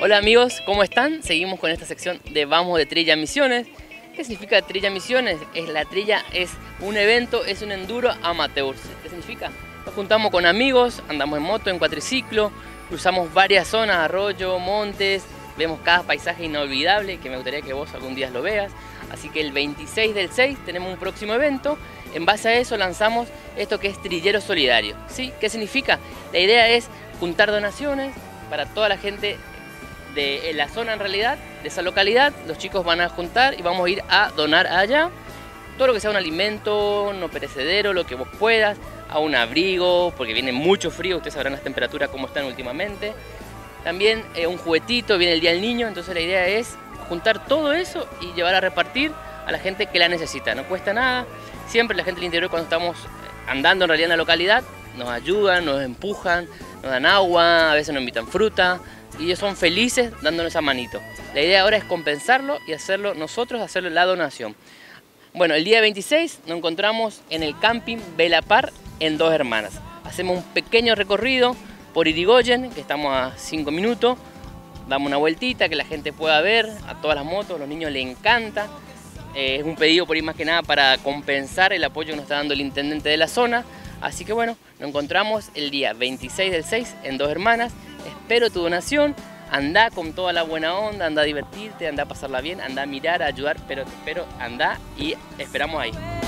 Hola amigos, ¿cómo están? Seguimos con esta sección de Vamos de Trilla Misiones. ¿Qué significa Trilla Misiones? La trilla es un evento, es un enduro amateur. ¿Qué significa? Nos juntamos con amigos, andamos en moto, en cuatriciclo, cruzamos varias zonas, arroyo, montes, vemos cada paisaje inolvidable que me gustaría que vos algún día lo veas. Así que el 26 del 6 tenemos un próximo evento. En base a eso lanzamos esto que es Trillero Solidario. ¿Sí? ¿Qué significa? La idea es juntar donaciones para toda la gente de la zona, en realidad, de esa localidad. Los chicos van a juntar y vamos a ir a donar allá todo lo que sea un alimento no perecedero, lo que vos puedas, a un abrigo, porque viene mucho frío, ustedes sabrán las temperaturas como están últimamente. También un juguetito, viene el Día del Niño, entonces la idea es juntar todo eso y llevar a repartir a la gente que la necesita. No cuesta nada, siempre la gente del interior, cuando estamos andando en realidad en la localidad, nos ayudan, nos empujan, nos dan agua, a veces nos invitan fruta, y ellos son felices dándonos esa manito. La idea ahora es compensarlo y hacerlo nosotros, hacerlo la donación. Bueno, el día 26 nos encontramos en el camping Belapar en Dos Hermanas. Hacemos un pequeño recorrido por Irigoyen, que estamos a 5 minutos. Damos una vueltita que la gente pueda ver a todas las motos, a los niños les encanta. Es un pedido por ahí más que nada para compensar el apoyo que nos está dando el intendente de la zona. Así que bueno, nos encontramos el día 26 del 6 en Dos Hermanas. Espero tu donación, anda con toda la buena onda, anda a divertirte, anda a pasarla bien, anda a mirar, a ayudar, pero anda y esperamos ahí.